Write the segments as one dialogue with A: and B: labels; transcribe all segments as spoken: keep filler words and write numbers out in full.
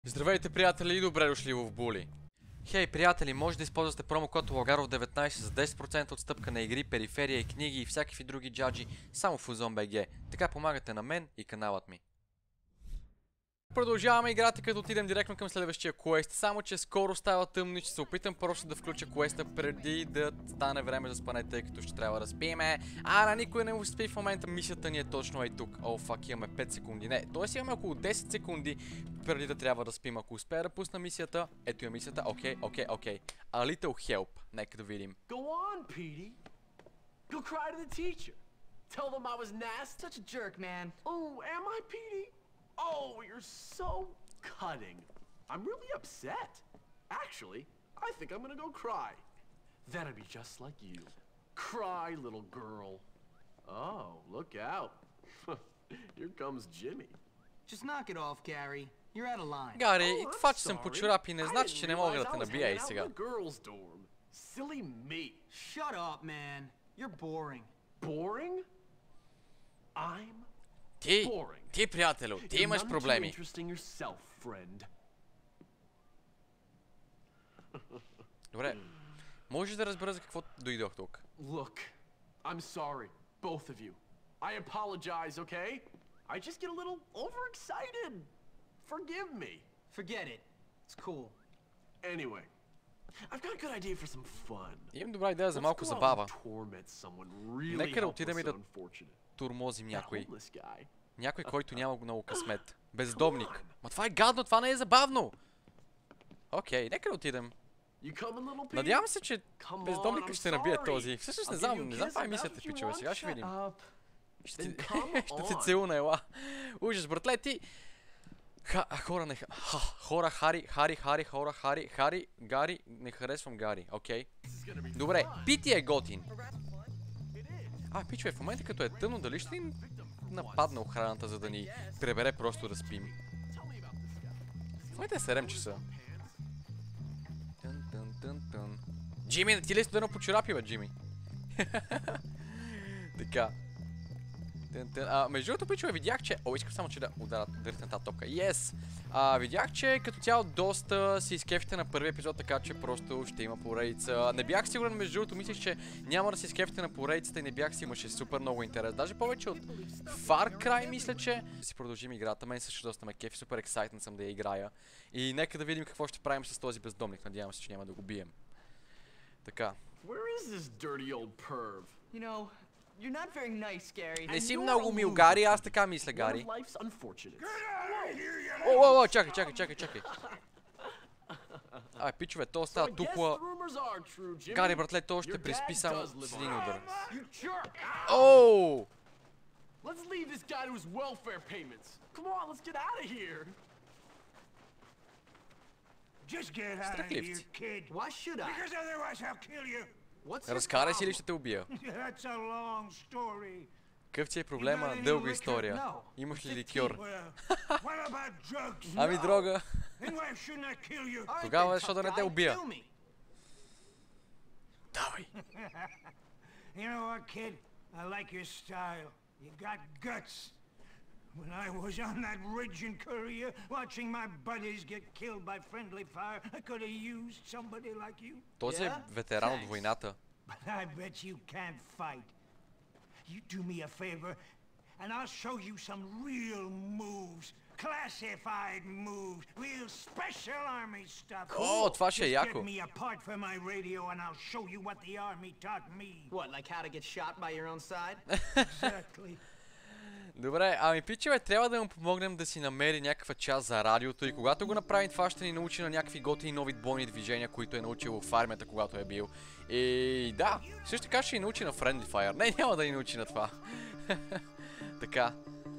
A: Здравейте, приятели, и добре дошли в Були. Хей, приятели, може да използвате промокод Логаров деветнайсет за десет процента отстъпка на игри, периферия и книги и всякакви други джаджи само в Узон.бг. Така помагате на мен и каналът ми. Продължаваме играта, като отидем директно към следващия квест, само че скоро става тъмно и ще се опитам просто да включа квеста преди да стане време за спане, тъй като ще трябва да спиме. А на никой не му спи в момента, мисията ни е точно ей тук. О, фак, имаме пет секунди. Не, т.е. имаме около десет секунди преди да трябва да спим. Ако успея да пусна мисията, ето е мисията, окей, окей, окей. A little help. Нека да видим.
B: Go on, Petey. Go cry to the teacher. Tell them I was nasty.
C: Such a jerk, man.
B: Oh, am I, Petey? Oh, you're so cutting. I'm really upset. Actually, I think I'm gonna go cry. Then I'd be just like you. Cry, little girl. Oh, look out. Here comes Jimmy.
C: Just knock it off, Gary. You're out of line.
A: Гари,
B: Oh,
A: и
B: I'm
A: това, че съм
B: sorry.
A: по чорапи, не
B: I
A: значи,
B: didn't
A: че не мога да
B: realize
A: те
B: I was
A: набия и
B: hanging out
A: сега.
B: in the girls' dorm. Silly me.
C: Shut up, man. You're boring.
B: Boring? I'm
A: Ти,
B: boring.
A: ти, приятелю, ти
B: You're
A: имаш
B: none too
A: проблеми.
B: interesting yourself, friend.
A: Добре, можеш да разбера за какво дойдох тук.
B: Look, I'm sorry, both of you. I apologize, okay? I just get a little overexcited. Forgive me.
C: Forget it. It's cool.
B: Anyway, I've got a good idea for some fun.
A: Имам добра идея за
B: Let's
A: малко
B: go out
A: забава.
B: and torment someone really
A: Нека да
B: helpless
A: отидем и да
B: and unfortunate.
A: турмозим
B: That
A: някой.
B: homeless guy.
A: Някой, който няма много късмет. Бездомник. Ма това е гадно, това не е забавно. Окей, нека да отидем.
B: You coming, little Pete?
A: Надявам се, че
B: Come
A: бездомника
B: on, I'm
A: ще набие
B: sorry.
A: този. Всъщност не
B: I'll give
A: знам,
B: you a
A: не знам
B: kiss
A: това е
B: if
A: мисията,
B: that's what you
A: пичове.
B: want.
A: Сега ще
B: Shut
A: видим.
B: up.
A: Ще
B: Then
A: ти,
B: come
A: ще ти
B: on.
A: целуна, ела. Ужас, братле, ти. Ха, хора не... Ха, хора, Хари, Хари, Хари, хора, Хари, Хари, Гари, не харесвам Гари, окей. Добре, Пити е готин. А, пичове, в момента като е тъмно, дали ще им нападне охраната, за да ни пребере просто да спим? В момента е седем часа. Тън, тън, тън, тън. Джими, ти ли студено по чорапи, бе, Джими? Така. Тън, тън. А, между другото, пичове, видях, че... О, искам само, че да ударят на тази топка. Yes! А, видях, че като цяло доста си изкефите на първи епизод, така че просто ще има поредица. Не бях сигурен, между другото, мислиш, че няма да си изкефите на поредицата и не бях си, имаше супер много интерес. Даже повече от Far Cry, мисля, че... Да си продължим играта. Мен също доста ме кефи, супер ексайтен съм да я играя. И нека да видим какво ще правим с този бездомник. Надявам се, че няма да го бием. Така.
B: Where is this dirty old perv?
C: You know, you're not very nice, Gary.
A: Не си
B: you're
A: много
B: a
A: мил,
B: loser,
A: Гари, аз така мисля,
B: One
A: Гари.
B: of life's unfortunates.
A: О, о, о, чакай, чакай, чакай, чакай. Ай, пичове, то
B: So I
A: става
B: guess
A: тупла.
B: the rumors are true, Jimmy.
A: Гари, братле, то ще
B: Your
A: приспи
B: dad
A: само
B: does live
A: с един
B: on
A: удар.
B: You jerk!
A: Оу!
B: Let's leave this guy to his welfare payments. Come on, let's get out of here.
D: Just get out of
A: Страхливци.
D: here, kid.
C: Why should I?
D: Because otherwise I'll kill you.
C: What's your
A: Разкарай си или
C: problem?
A: ще те убия?
D: That's a long story.
A: Какъв ти е проблема? Дълга история. Имаш ли ликьор?
D: Well, what about drugs?
A: Ами дрога.
D: Then why shouldn't I kill you?
C: All right,
A: Тогава
C: then,
A: защо да
C: tough
A: не те
C: guy,
A: убия?
C: kill me.
A: Давай.
D: You know what, kid? I like your style. You got guts. When I was on that ridge in Korea, watching my buddies get killed by friendly fire, I could have used somebody like you.
A: Този е
C: Yeah?
A: ветеран от
C: Thanks.
A: войната.
D: But I bet you can't fight. You do me a favor, and I'll show you some real moves. Classified moves. Real special army stuff.
A: О, това ще е
D: Just
A: яко.
D: get me a part for my radio, and I'll show you what the army taught me.
C: What, like how to get shot by your own side?
D: Exactly.
A: Добре, ами пичове, трябва да му помогнем да си намери някаква част за радиото и когато го направим, това ще ни научи на някакви готини нови бойни движения, които е научил в армията, когато е бил. И да, също така ще ни научи на Friendly Fire. Не, няма да ни научи на това. Така.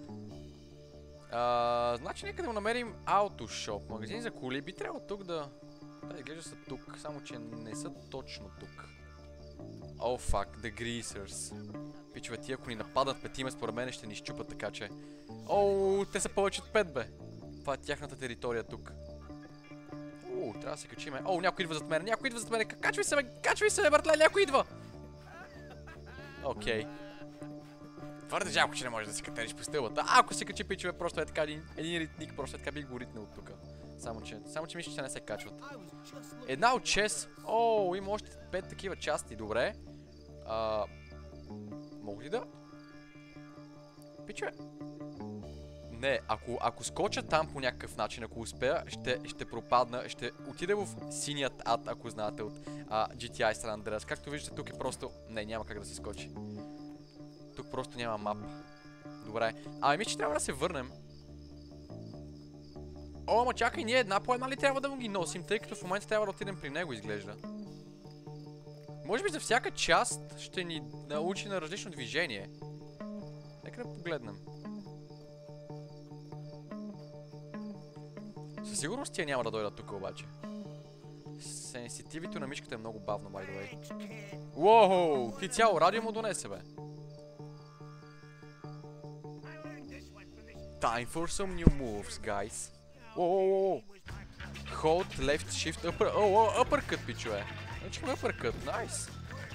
A: А, значи нека да му намерим Auto Shop. Магазин за коли. Би трябвало тук да... Да, изглежда са тук, само че не са точно тук. О, фак, The Greasers. Пичове, ти ако ни нападат петима, според мен ще ни щупат, така че... Оу, те са повече от пет, бе. Това е тяхната територия тук. Оу, трябва да се качиме. Оу, някой идва зад мен, някой идва зад мен. Качвай се, бе, качвай се, бе, братле, някой идва! Окей. Твърде жалко, че не можеш да си катериш по стълбата. А, ако се качи, пичове, просто е така един, един ритник, просто е така би го ритнал от тук. Само че, само че мисля, че не се качват. Една от шест. О, има още пет такива части. Добре. А, мога ли да? Пичове. Не, ако, ако скоча там по някакъв начин, ако успея, ще, ще пропадна, ще отида в синият ад, ако знаете от а, джи ти ай San Andreas. Както виждате, тук е просто... Не, няма как да се скочи. Тук просто няма мап. Добре. Ами мисля, че трябва да се върнем. О, ама чакай, ние една по една ли трябва да му ги носим, тъй като в момента трябва да отидем при него, изглежда. Може би за всяка част ще ни научи на различно движение. Нека да погледнем. Със сигурност тия няма да дойдат тук обаче. Сенситивито на мишката е много бавно, by the way. Уоу, ти цяло радио му донесе, бе. Time for some new moves, guys. Уоу, hold, left, shift, upper... О, о, uppercut, пичове. Научихме uppercut, nice.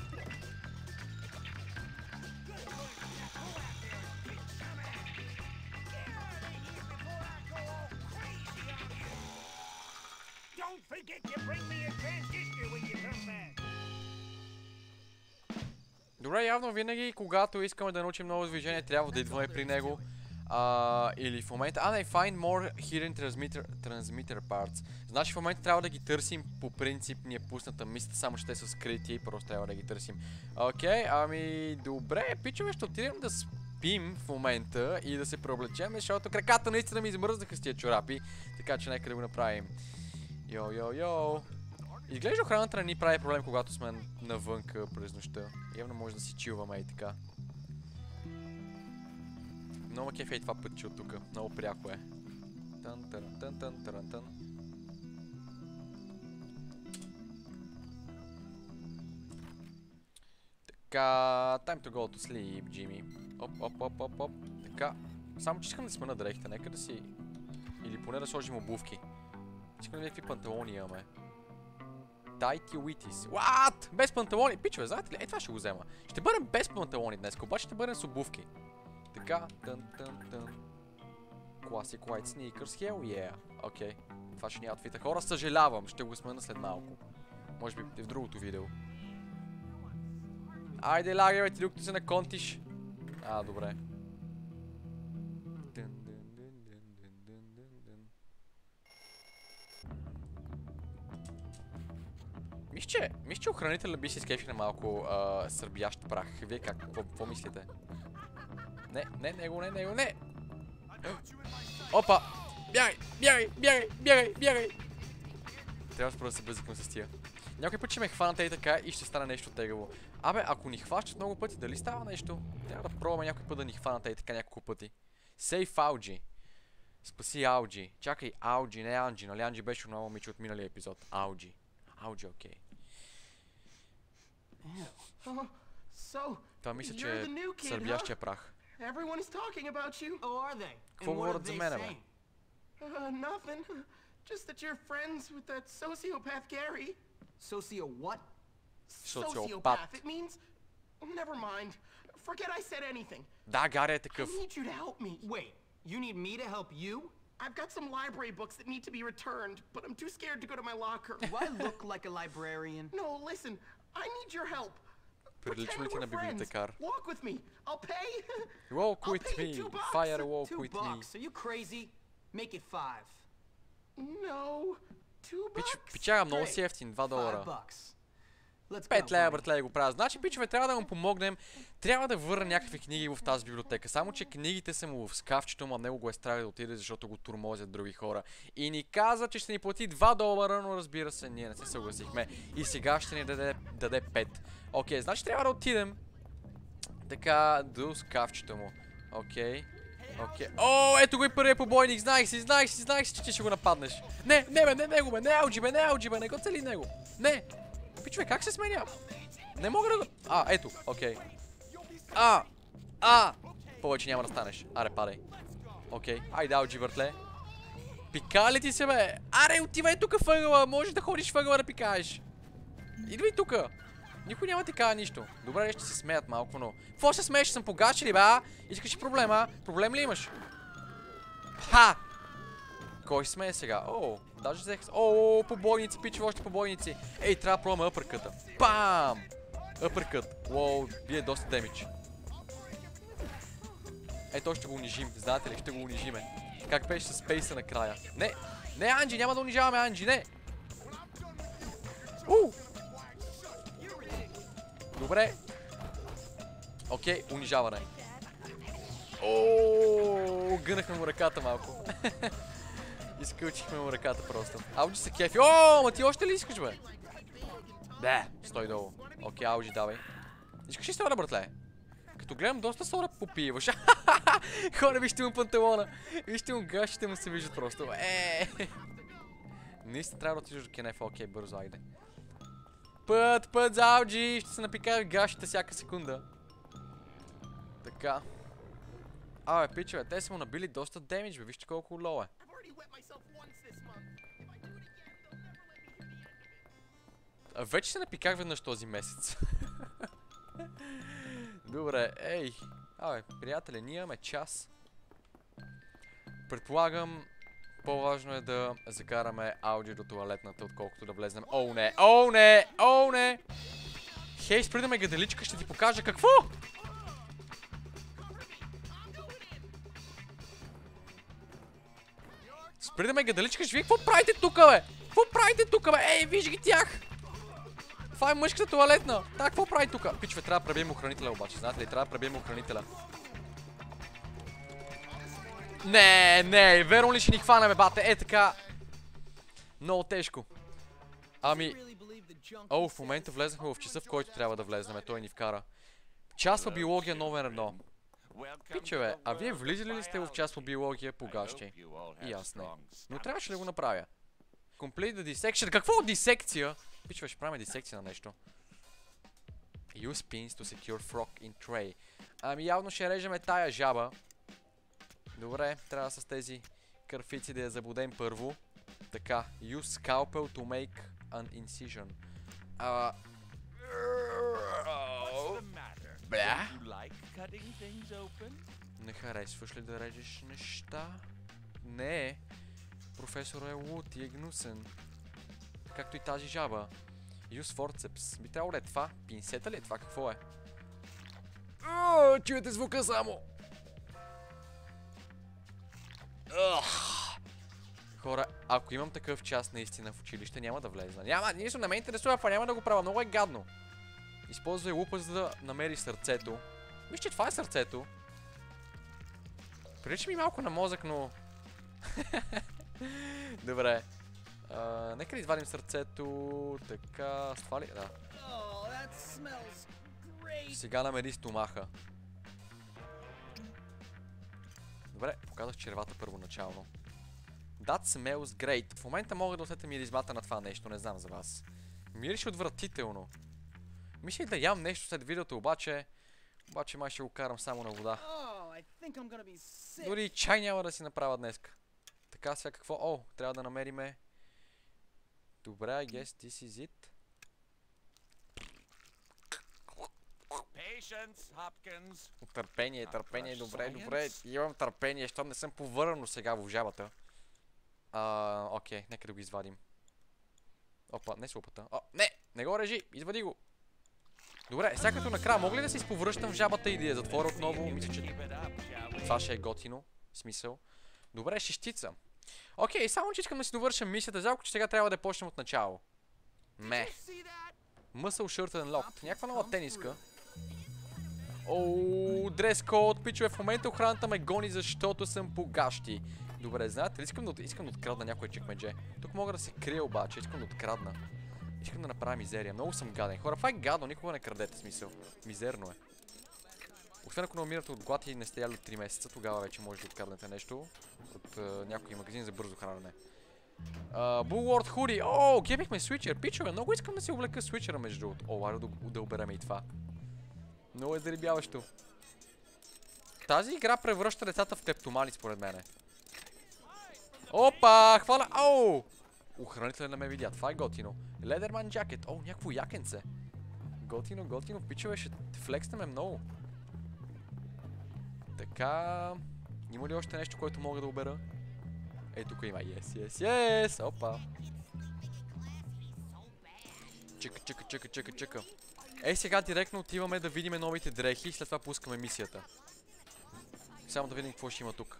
A: Добре, явно винаги, когато искаме да научим ново движение, трябва да идваме при него. А, или в момента... А, не, find more hidden transmitter, transmitter parts. Значи в момента трябва да ги търсим по принцип ни е пусната мисля, само че те са скрити и просто трябва да ги търсим. Окей, okay, ами добре, пичове, ще отидем да спим в момента и да се преоблечем, защото краката наистина ми измръзнаха с тия чорапи, така че нека да го направим. Йо, йо, йо. Изглежда охраната не ни прави проблем, когато сме навънка през нощта. Явно може да си чилваме и така. Много кеф е това пътче от тук. Много пряко е. Тън, тън, тън, тън, тън, тън. Така, time to go to sleep, Jimmy. Оп, оп, оп, оп, оп. Така, само че искам да смена дрехите, нека да си... Или поне да сложим обувки. Искам да видя какви панталони имаме. Tighty Witties. What? Без панталони? Пичове, знаете ли? Е, това ще го взема. Ще бъдем без панталони днес, обаче ще бъдем с обувки. Така, тън, тън, тън. Classic White Sneakers, hell yeah. Окей, okay. Това ще ни аутфита. Хора, съжалявам, ще го смена след малко. Може би в другото видео. Айде, лагай, бе, ти докато се наконтиш. А, добре. Мисля, че, мисля, че охранителя би си скефи на малко а, сърбиящ прах. Вие как? Какво мислите? Не, не, него, не, него, не! Опа! Бягай, бягай, бягай, бягай, бягай! Трябва да спра да се бъзикам с тия. Някой път ще ме хванат и така и ще стане нещо тегаво. Абе, ако ни хващат много пъти, дали става нещо? Трябва да пробваме някой път да ни хванат и така няколко пъти. Сейф Ауджи. Спаси Ауджи. Чакай, Ауджи, не Анджи, нали Анджи беше много момиче от миналия епизод. Ауджи. Ауджи, окей. Това мисля, че е сърбиящия прах.
B: Everyone is talking about you.
C: Oh, are they?
A: Какво говорят за мене, бе?
B: Uh, nothing. Just that you're friends with that sociopath Gary.
C: Socio what?
B: Sociopath. It means... Never mind. Forget I said anything.
A: Да, Гари е такъв.
B: I need you to help me.
C: Wait, you need me to help you?
B: I've got some library books that need to be returned, but I'm too scared to go to my locker.
C: Do I look like a librarian?
B: No, listen. I need your help.
A: Приличаме ти на библиотекар.
B: Walk with me. I'll pay.
A: Walk with me. Fire walk with me.
C: Two bucks. Are you crazy? Make it five.
B: No. Two bucks.
A: Пичага много си ефтин, два долара.
C: Five bucks.
A: пет лева, братле, го правя. Значи, пичове, трябва да му помогнем. Трябва да върна някакви книги в тази библиотека. Само, че книгите са му в скафчето, но него го е страх да отиде, защото го турмозят други хора. И ни каза, че ще ни плати два долара, но разбира се, ние не се съгласихме. И сега ще ни даде, даде пет. Окей, значи трябва да отидем. Така, до скафчето му. Окей. Окей. О, ето го и първият побойник. Знаех си, знаех си, знаех си, че ти ще го нападнеш. Не, не бе, не него бе, не Ауджи бе, не Ауджи бе, не го цели него. Не. Пичове, как се сменя? Не мога да го... А, ето, окей. А, а, повече няма да станеш. Аре, падай. Окей, айде, Ауджи, братле. Пика ли ти се, бе? Аре, отивай тук въгъла, можеш да ходиш въгъла да пикаеш. Идвай тука. Никой няма ти кажа нищо. Добре, ще се смеят малко, но... Какво се смееш? Съм погачили, бе, а? Искаш ли проблема? Проблем ли имаш? Ха! Кой сме сега? О, даже взех... О, побойници, пиче, още побойници. Ей, трябва да пробваме апъркъта. Бам! Апъркът. Уоу, бие доста демидж. Ей, той ще го унижим. Знаете ли, ще го унижиме. Как беше с спейса накрая? Не! Не, Анджи, няма да унижаваме Анджи, не! У! Добре. Окей, унижаване. Ооо, гънахме му ръката малко. Изкълчихме му ръката просто. Ауджи се кефи. О, ма ти още ли искаш, бе? Да, стой долу. Окей, Ауджи, давай. Искаш ли сода, братле? Като гледам, доста сода попиваш. Хора, вижте му панталона. Вижте му гащите му се виждат просто. Е. Наистина трябва да отидеш до Кенефа. Окей, бързо, айде. Път, път за Ауджи. Ще се напикая гащите всяка секунда. Така. Абе, пичове, те са му набили доста демидж, бе. Вижте колко лоу е. Вече се напиках веднъж този месец. Добре, ей. Абе, приятели, ние имаме час. Предполагам, по-важно е да закараме Ауджи до туалетната, отколкото да влезнем. Оу, не! Оу, не! Оу, не! Хей, спри да ме гаделичка, ще ти покажа какво! Спри да ме гаделичкаш, вие какво правите тука, бе? Какво правите тука, бе? Ей, виж ги тях! Това е мъжката туалетна! Так, какво прави тука? Пичове, трябва да пребием охранителя обаче, знаете ли? Трябва да пребием охранителя. Не, не, верно ли ще ни хванеме, бате? Е, така. Много тежко. Ами... О, в момента влезнахме в часа, в който трябва да влезнем. Той ни вкара. Час по биология номер едно. Пичове, а вие влизали ли сте в час по биология по гащи? И аз не. Но трябваше да го направя. Complete the dissection. Какво дисекция? Пичове, ще правим дисекция на нещо. Use pins to secure frog in tray. Ами явно ще режеме тая жаба. Добре, трябва с тези кърфици да я забудем първо. Така, use scalpel to make an incision. А... Бля? Не харесваш ли да режеш неща? Не. Професор е луд и е гнусен. Както и тази жаба. Use forceps. Би трябвало ли е това? Пинсета ли е това? Какво е? О, чуете звука само! Хора, ако имам такъв час наистина в училище, няма да влезна. Няма, нищо не ме интересува, а няма да го правя. Много е гадно. Използвай лупа, за да намери сърцето. Вижте, това е сърцето. Прилича ми малко на мозък, но... Добре. Uh, нека да извадим сърцето. Така, с това ли? Да. Сега намери стомаха. Добре, показах червата първоначално. That smells great. В момента мога да усетя миризмата на това нещо, не знам за вас. Мирише отвратително. Мисля да ям нещо след видеото, обаче... Обаче май ще го карам само на вода. Дори и чай няма да си направя днеска. Така сега какво? О, трябва да намериме... Добре, I guess this is it. Търпение, търпение, добре, добре. Имам търпение, щом не съм повърнал сега в жабата. А, окей, нека да го извадим. Опа, не с лопата. О, не, не го режи, извади го. Добре, сега като накрая, мога ли да се изповръщам в жабата и да я затворя отново? Мисля, че това ще е готино. Смисъл. Добре, шестица. Окей, само че искам да си довърша мисията, жалко, че сега трябва да почнем от начало. Ме. Muscle Shirt and Locked. Някаква нова тениска. Ооо, дрес код, пичове, в момента охраната ме гони, защото съм по гащи. Добре, знаете ли, искам да, искам да открадна някой чекмедже. Тук мога да се крия обаче, искам да открадна. Искам да направя мизерия, много съм гаден. Хора, това е гадно, никога не крадете, смисъл. Мизерно е. Освен ако не умирате от глад и не сте яли от три месеца, тогава вече може да откраднете нещо от uh, някой магазин за бързо хранене. Uh, Bulwark Hoodie. О, гебихме свичер. Пичове, много искам да си облека свичера между другото. О, айде да, да оберем и това. Много е зарибяващо. Тази игра превръща децата в клептомани според мене. Опа, хвана. Оу! Охранителя не ме видя. Това е готино. Ледерман джакет. О, някакво якенце. Готино, готино. Пичове, ще флекснеме много. Така... Има ли още нещо, което мога да обера? Ей, тук има. Yes, yes, yes. Опа. Чека, чека, чека, чека, чека. Ей, сега директно отиваме да видим новите дрехи и след това пускаме мисията. Само да видим какво ще има тук.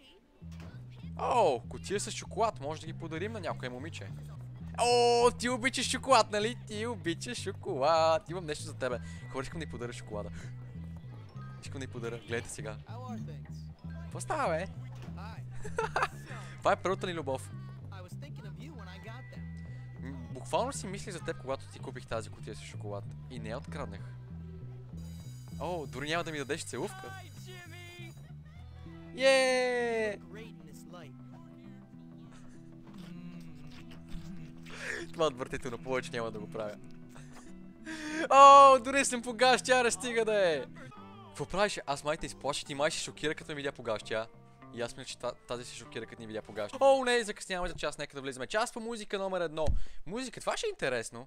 A: О, кутия с шоколад. Може да ги подарим на някое момиче. О, ти обичаш шоколад, нали? Ти обичаш шоколад. Имам нещо за тебе. Хора, искам да ни подаря шоколада. Искам да ни подаря. Гледайте сега. Какво става, бе? Това е първата ни любов. Буквално си мислих за теб, когато ти купих тази кутия с шоколад. И не я откраднах. О, дори няма да ми дадеш целувка. Еее! Това отвратително, повече няма да го правя. О, дори съм погащяра, стига да е! Какво правиш? Аз май те изплаши, ти май се шокира, като ме видя погащя. И аз мисля, че тази се шокира, като ни видя погащя. О, не, закъсняваме за час, нека да влизаме. Час по музика номер едно. Музика, това ще е интересно.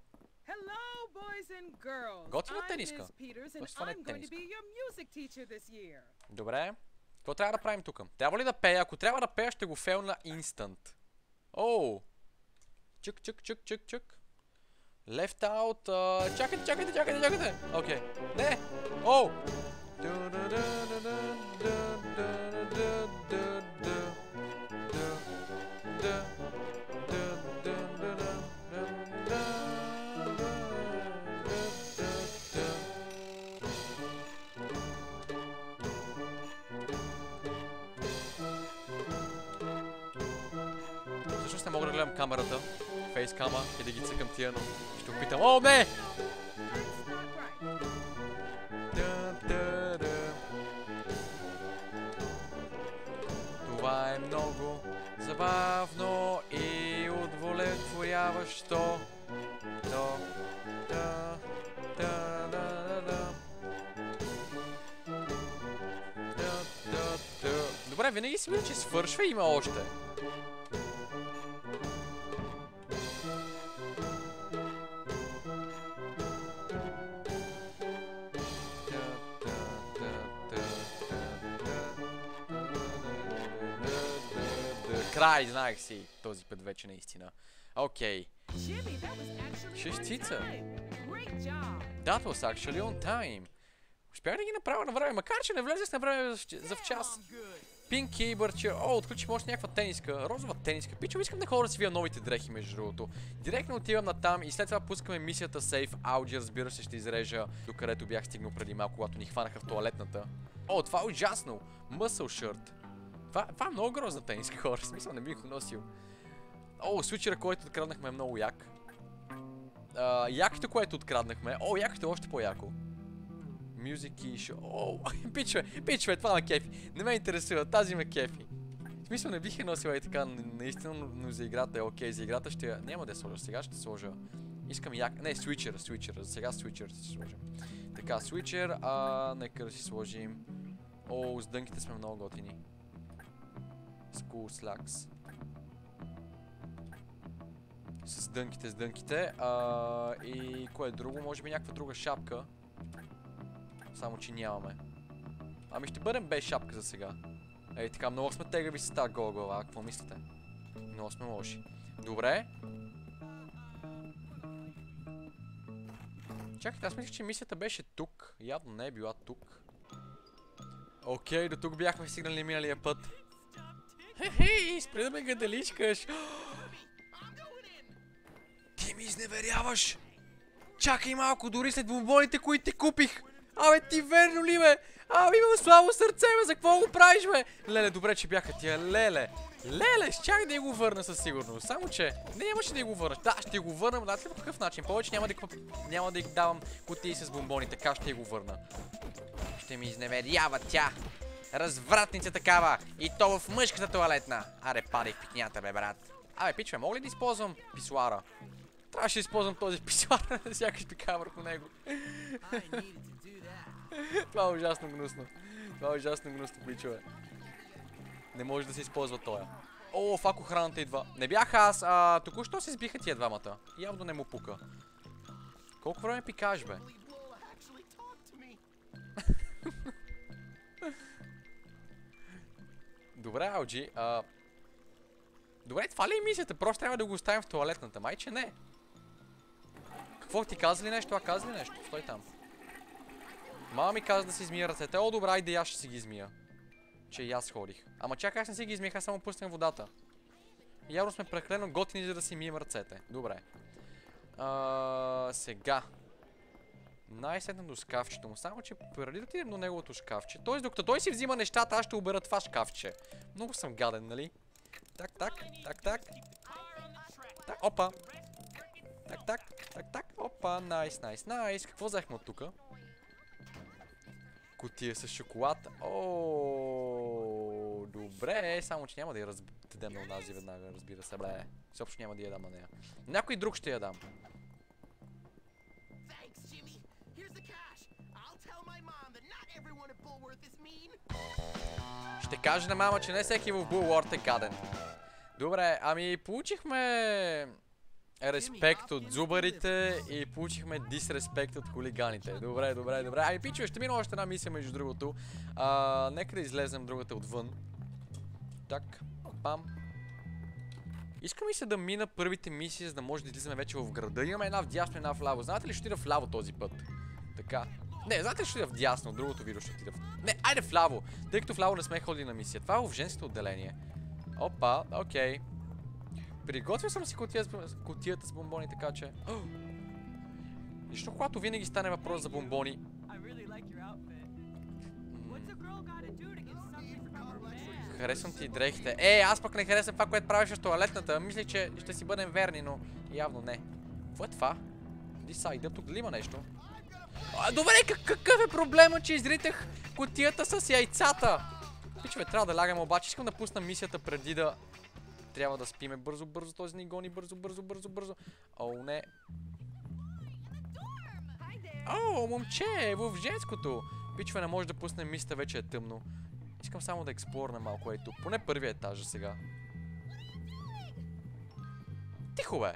A: Готина тениска. Това е тениска. Добре. Какво трябва да правим тук? Трябва ли да пея? Ако трябва да пея, ще го фейлна инстант. Оу! Чък, чък, чък, чък, чък. Left out. Uh, чакайте, чакайте, чакайте, чакайте. Окей. Okay. Не! Оу! Всъщност не мога да гледам камерата, фейскама и да ги цъкам тия, но ще опитам. О, не! Това е много забавно и удовлетворяващо. Да, да, да, да, да. Да, да, да. Добре, винаги си мисля, че свършва и има още. Край, знаех си този път вече наистина. Окей. Шестица. That was actually on time. Успях да ги направя на време, макар че не влезе с на време за в час. Пинк кейбърче. О, отключим още някаква тениска. Розова тениска. Пичо, искам да хора да си вия новите дрехи, между другото. Директно отивам на там и след това пускаме мисията Safe Audio. Разбира се, ще изрежа докъдето бях стигнал преди малко, когато ни хванаха в тоалетната. О, това е ужасно. Muscle shirt. Това, това е много грозна тениска, хора. В смисъл, не бих го носил. О, свичера, който откраднахме е много як. А, якото, което откраднахме. О, якото е още по-яко. Music и шоу. О, пичове, пичове, това ме кефи. Не ме интересува, тази ме кефи. В смисъл, не бих я носила и така, наистина, но за играта е окей. За играта ще я... Няма да я сложа, сега ще сложа. Искам як... Не, свичера, свичера. За сега свичер ще си сложим. Така, свичер, а нека да си сложим. О, с дънките сме много готини. School slacks. С дънките, с дънките. А, и кое е друго? Може би някаква друга шапка. Само, че нямаме. Ами ще бъдем без шапка за сега. Ей, така, много сме тегави с тази гола глава. Какво мислите? Много сме лоши. Добре. Чакайте, аз мислих, че мисията беше тук. Явно не е била тук. Окей, до тук бяхме стигнали миналия път. Хе-хей, спри да ме гаделичкаш. Ти ми изневеряваш. Чакай малко, дори след бомбоните, които ти купих. Абе, ти верно ли, бе? Абе, имам слабо сърце, бе, за какво го правиш, бе? Леле, добре, че бяха тия, леле. Леле, щях да я го върна със сигурност. Само, че не нямаше да я го върнаш. Да, ще я го върна, но знаете ли по какъв начин? Повече няма да, няма да й давам кутии с бомбони, така ще я го върна. Ще ми изневерява тя. Развратница такава. И то в мъжката тоалетна. Аре, падай в пикнята, бе, брат. Абе, пичве, мога ли да използвам писуара? Трябваше да използвам този писуар, да сякаш така върху него. Това е ужасно гнусно. Това е ужасно гнусно, пичове. Не може да се използва тоя. О, фак, охраната идва. Не бях аз, а току-що се сбиха тия двамата. Явно не му пука. Колко време пикаш, бе? Добре, Алджи. А... Добре, това ли е мисията? Просто трябва да го оставим в туалетната. Май, че не. Какво ти каза ли нещо? А каза ли нещо? Стой там. Мама ми каза да си измия ръцете. О, добре, айде аз ще си ги измия. Че и аз ходих. Ама чакай, аз не си ги измиях, аз само пуснем водата. Явно сме прекалено готини, за да си мием ръцете. Добре. А, сега. Най-сетна до шкафчето му. Само, че преди да отидем до неговото шкафче. Т.е. докато той си взима нещата, аз ще обера това шкафче. Много съм гаден, нали? Так, так, так, так. Так, опа. Так, так, так, так. Опа, найс, найс, найс. Какво взехме от тука? Кутия с шоколад. О, добре. Само, че няма да я раздадем на онази веднага, разбира се. Бе, съобщо няма да я дам на нея. Някой друг ще я дам. Ще кажа на мама, че не всеки в Булуорд е гаден. Добре, ами получихме респект от зубарите и получихме дисреспект от хулиганите. Добре, добре, добре. Ами пичове, ще мина още една мисия между другото. А, нека да излезем другата отвън. Так, пам. Искам и се да мина първите мисии, за да може да излизаме вече в града. Имаме една вдясно и една вляво. Знаете ли, ще отида вляво този път? Така. Не, знаете ли, ще отида вдясно, от другото видео ще отида в... Не, айде вляво, тъй като вляво не сме ходили на мисия. Това е в женското отделение. Опа, окей. Приготвил съм си кутията, кутията с бомбони, така че... Лично когато винаги стане въпрос за бомбони... Харесвам ти дрехите. Е, аз пък не харесвам това, което правиш в туалетната. Мислих, че ще си бъдем верни, но явно не. Какво е това? Дисайда, тук ли има нещо? А, добре, какъв е проблема, че изритах кутията с яйцата? Пичове, трябва да лягаме, обаче искам да пусна мисията преди да... Трябва да спиме бързо, бързо, този ни гони, бързо, бързо, бързо, бързо. О, не. О, момче, в женското. Пичове, не може да пуснем мисията, вече е тъмно. Искам само да експлорна малко е тук. Поне първия етаж сега. Тихо, бе.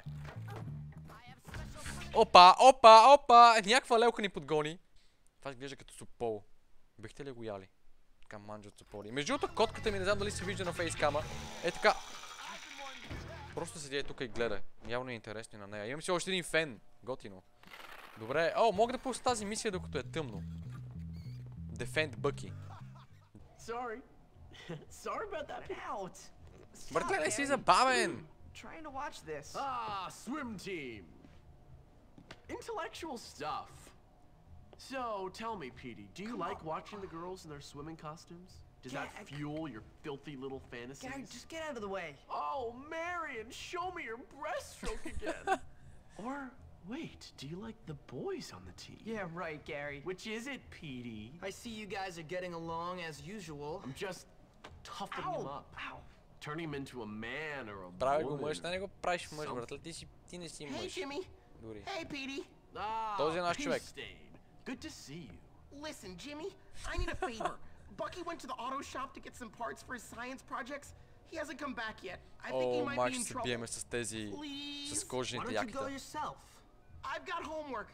A: Опа, опа, опа! Някаква лелка ни подгони. Това изглежда като супол. Бихте ли го яли? Така манджат суполи. Между другото, котката ми не знам дали се вижда на фейскама. Е така. Просто седи тук и гледа. Явно е интересно на нея. Имам си още един фен. Готино. Добре. О, мога да пусна тази мисия, докато е тъмно. Defend Bucky.
B: Sorry. Sorry about that.
E: Out.
A: Братле, не си забавен.
E: Trying to watch this.
B: Ah, swim team. Intellectual stuff. So, tell me, Petey, do you
E: Come
B: like
E: on.
B: watching the girls in their swimming costumes? Does
E: Yeah,
B: that
E: I-
B: fuel your filthy little fantasies?
E: Gary, just get out of the way.
B: Oh, Marion, show me your breaststroke again. Or, wait, do you like the boys on the team?
E: Yeah, right, Gary.
B: Which is it, Petey?
C: I see you guys are getting along as usual.
B: I'm just toughening him
E: Ow!
B: up.
E: Ow!
B: Turning him into a man or a
A: Прави го
B: woman.
A: мъж, не го правиш мъж,
B: Some-
A: братле. Ти си, ти не си
E: Hey,
A: мъж.
E: Jimmy.
A: Дори.
E: Hey, Petey.
B: Ah,
A: Този е наш човек.
B: Peastain. Good to see you.
F: Listen, Jimmy, I need a favor. Bucky went to the auto shop to get some parts for his science projects. He hasn't come back yet. I think he
A: О,
F: might
A: май
F: be
A: ще
F: in
A: се
F: trouble.
A: биеме с тези...
F: Please?
A: с
C: Why
A: кожаните
C: don't you go
A: якита.
C: yourself?
F: I've got homework.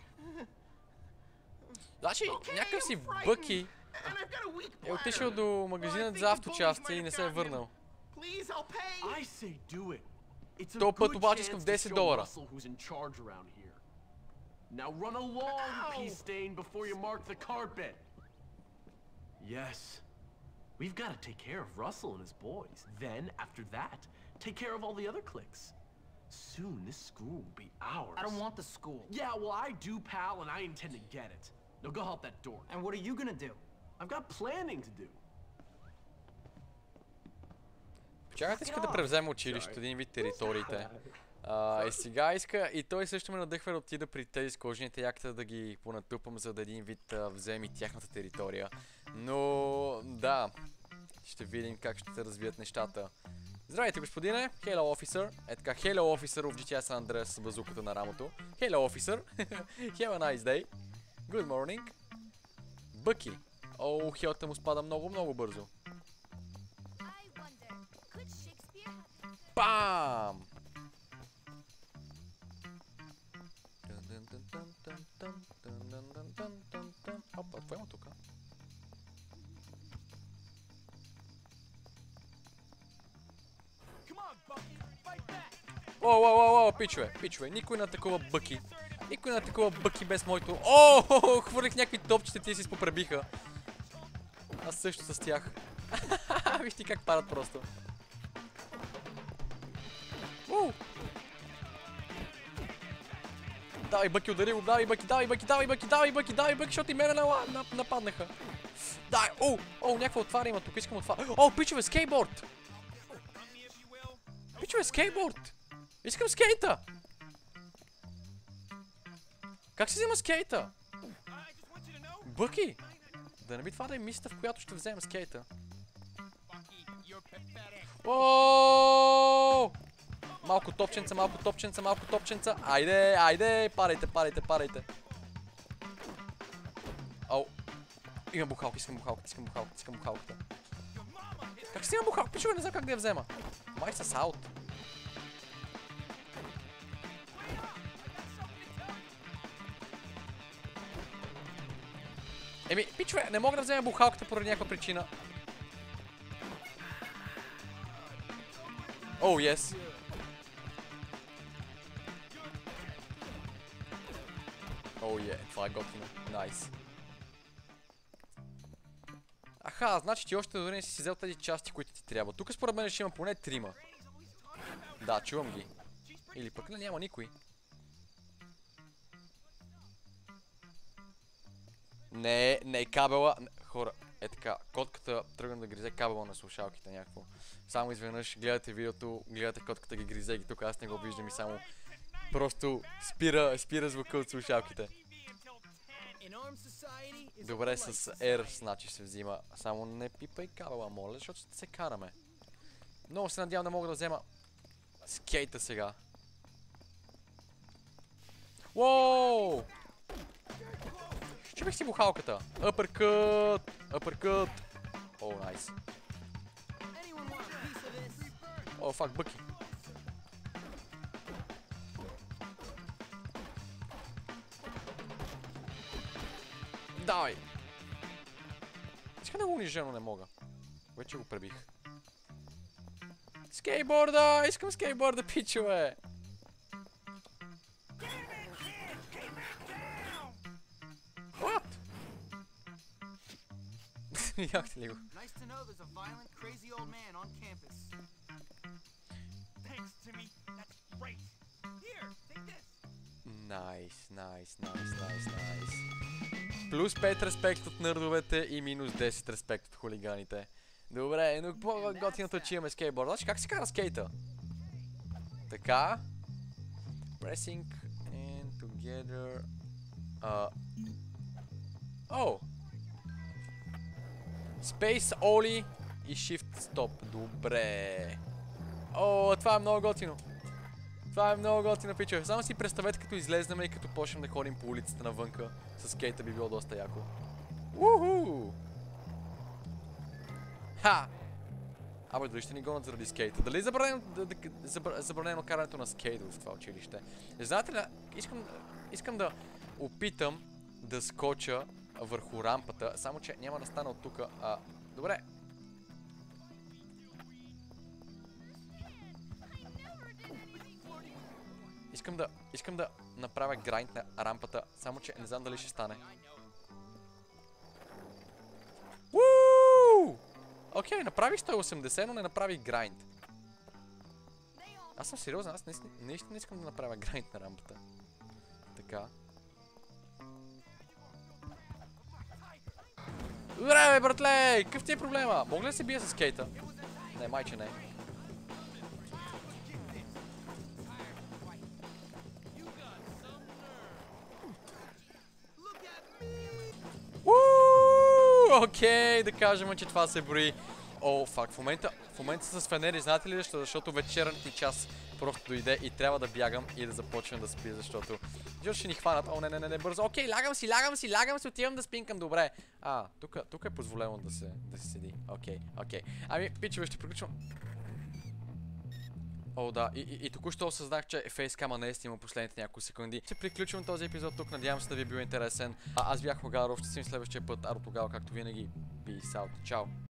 A: Значи,
F: Okay,
A: някакъв си
F: I'm frightened.
A: Бъки
F: And I've got a weak
A: е отишъл
F: bladder.
A: до
F: Well, I
A: магазинът
F: think
A: за
F: the
A: авточасти
F: bullies
A: и
F: might
A: не
F: have
A: се е
F: gotten him.
A: върнал.
F: Please, I'll pay.
B: I say do it. It's a
A: То път
B: good
A: обаче искам
B: chance to
A: десет
B: show
A: долара.
B: Russell who's in charge around here. Now run along,
F: Ow.
B: Peastain, before you mark the carpet. Yes. We've got to take care of Russell and his boys. Then, after that, take care of all the other cliques. Soon, this school will be ours.
C: I don't want the school.
B: Yeah, well, I do, pal, and I intend to get it. Now go help that door.
C: And what are you gonna do?
B: I've got planning to do.
A: Чакайте, иска да превземе училището, един вид териториите. А, и сега иска, и той също ме надъхва да отида при тези с кожаните якта да ги понатъпам, за да един вид а, вземе тяхната територия. Но, да, ще видим как ще се развият нещата. Здравейте, господине! Hello, officer! Е така, hello, officer of джи ти ей San Andreas с базуката на рамото. Hello, officer! Have a nice day! Good morning! Бъки! О, хелта му спада много, много бързо. Бам! Опа, какво има тука?
B: Come on, Bucky!
A: О, о, о, о, пичове, пичове, никой не атакува Бъки. Никой не атакува Бъки без моето... О, хвърлих някакви топчета, тия си попребиха. Аз също с тях. Виж ти как падат просто. Уу! Давай Бъки, удари го, давай Бъки, давай Бъки, давай Бъки, давай Бъки, давай Бъки, защото и мене нападнаха. Дай, о, о, някаква отвара има тук, искам отвара. О, пичове, скейтборд! Пичове, скейтборд! Искам скейта! Как се взема скейта? Бъки! Да не би това да е мисията, в която ще вземем скейта. Ооо! Малко топченца, малко топченца, малко топченца. Айде, айде, падайте, падайте, падайте. Ау. Имам бухалка, искам бухалката, искам бухалката, искам бухалката. Как си имам бухалка? Пичове, не знам как да я взема. Май с аут. Еми, пичове, не мога да взема бухалката поради някаква причина. Оу, ес. Оу, е, това е готино. Найс. Аха, значи ти още дори не си си взел тези части, които ти трябва. Тук според мен ще има поне трима. Да, чувам ги. Или пък не, няма никой. Не, не кабела. Не, хора, е така. Котката тръгна да гризе кабела на слушалките някакво. Само изведнъж гледате видеото, гледате котката ги гризе ги тук, аз не го виждам и само просто спира, спира звука от слушалките. Добре, с R значи се взима. Само не пипай кабела, моля, защото ще се караме. Много се надявам да мога да взема скейта сега. Уоу! Чупих си бухалката. Uppercut! Uppercut! О, найс. О, фак, Бъки. Давай! Искам да го унижа, но не мога. Вече го пребих. Скейтборда! Искам скейтборда, пичове! What? Яхте ли го? Найс, найс, найс, найс, найс. Плюс пет респект от нърдовете и минус десет респект от хулиганите. Добре, но по-готиното, че имаме скейтборд. Значи как се кара скейта? Така. Pressing and together. Uh. О! Space Oli и Shift Stop. Добре. О, това е много готино. Това е много готино, пичове. Само си представете като излезнем и като почнем да ходим по улицата навънка. С скейта би било доста яко. Уху! Ха! Абе, дали ще ни гонят заради скейта? Дали е забранено, да, да, забр, забранено карането на скейт в това училище? Знаете ли, искам, искам да опитам да скоча върху рампата, само че няма да стана от тук. А, добре. Искам да, искам да направя грайнд на рампата, само че не знам дали ще стане. Уу! Окей, направих сто и осемдесет, но не направих грайнд. Аз съм сериозен, аз наистина, наистина искам да направя грайнд на рампата. Така. Добре, бе, братле! Какъв ти е проблема? Мога ли да се бия с скейта? Не, майче не. Окей, да кажем, че това се брои. О, фак, в момента, в момента с фенери, знаете ли защо? Защото вечерният ни час просто дойде и трябва да бягам и да започнем да спи, защото защото ще ни хванат. О, не, не, не, не, бързо. Окей, лягам си, лягам си, лягам си, отивам да спинкам, добре. А, тук, тук е позволено да се, да се седи. Окей, окей. Ами, пичове, ще приключвам. О, да, и, и, и току-що осъзнах, че фейскама не е снимал последните няколко секунди. Ще приключвам този епизод тук, надявам се да ви е бил интересен. А, аз бях Хогаров, ще си следващия път, а до тогава, както винаги, peace out, чао!